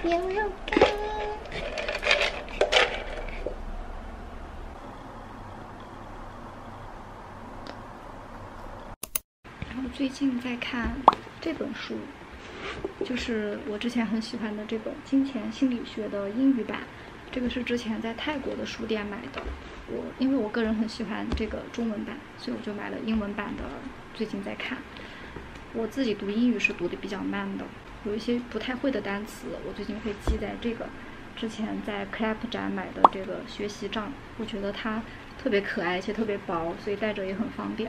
牛肉干。然后最近在看这本书，就是我之前很喜欢的这本《金钱心理学》的英语版。这个是之前在泰国的书店买的。因为我个人很喜欢这个中文版，所以我就买了英文版的。最近在看。我自己读英语是读的比较慢的，有一些不太会的单词，我最近会记在这个之前在 Clap 展买的这个学习杖。我觉得它特别可爱且特别薄，所以带着也很方便。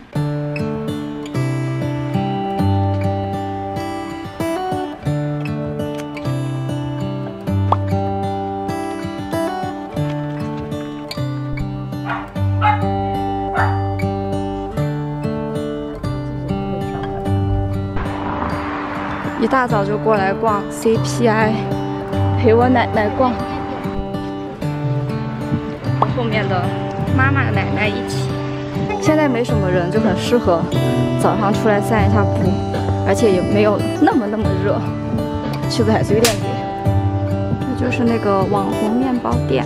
一大早就过来逛 CPI， 陪我奶奶逛，和后面的妈妈奶奶一起。现在没什么人，就很适合早上出来散一下步，而且也没有那么热，其实还是有点热。这就是那个网红面包店。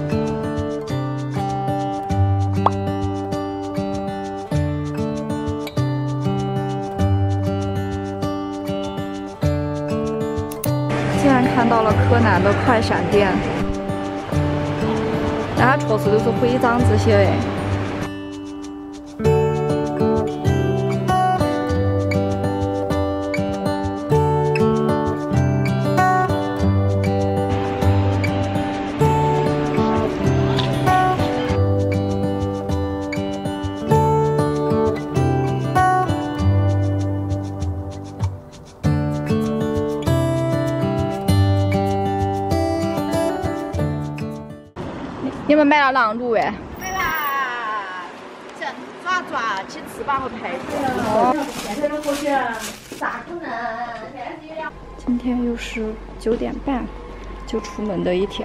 竟然看到了柯南的快闪店，大家确实都是徽章这些哎。你们买了狼乳哎？ 买啦，这抓去翅膀和排骨。现在都过去了，咋可能？ 今天又是9点半就出门的一天。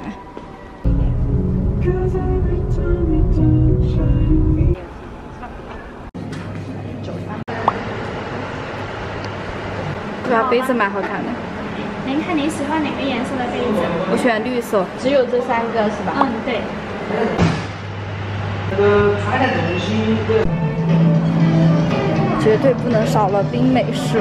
这把杯子蛮好看的。 您看您喜欢哪个颜色的杯子？ 我选绿色。 只有这3个是吧？ 嗯，对。 绝对不能少了冰美式。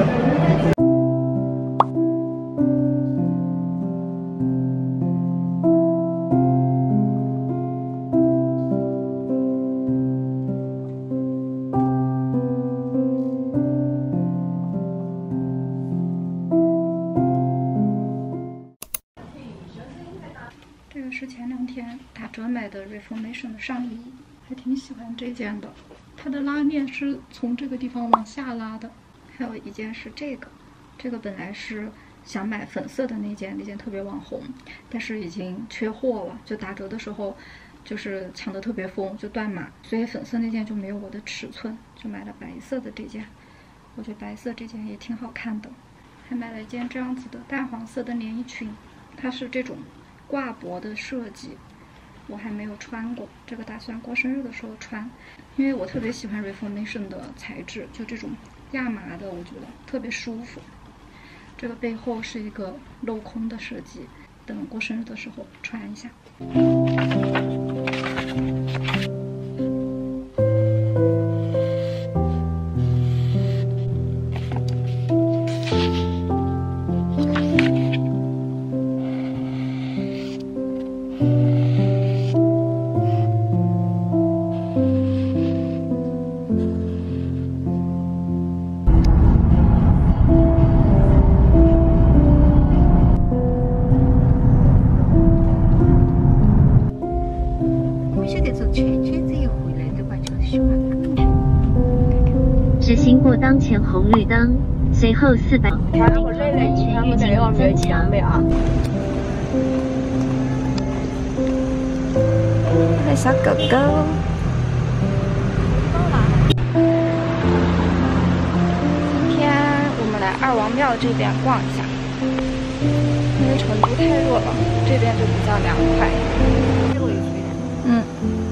这个是前2天打折买的 Reformation 的上衣，还挺喜欢这件的。它的拉链是从这个地方往下拉的。还有一件是这个本来是想买粉色的那件特别网红，但是已经缺货了，就打折的时候就是抢得特别疯，就断码，所以粉色那件就没有我的尺寸，就买了白色的这件。我觉得白色这件也挺好看的。还买了一件这样子的淡黄色的连衣裙，它是这种挂脖的设计，我还没有穿过，这个打算过生日的时候穿，因为我特别喜欢 Reformation 的材质，就这种亚麻的，我觉得特别舒服。这个背后是一个镂空的设计，等过生日的时候穿一下。 是经过当前红绿灯，随后400。 他们这个没强的啊。 那小狗狗。今天我们来二王庙这边逛一下，因为成都太热了，这边就比较凉快。嗯。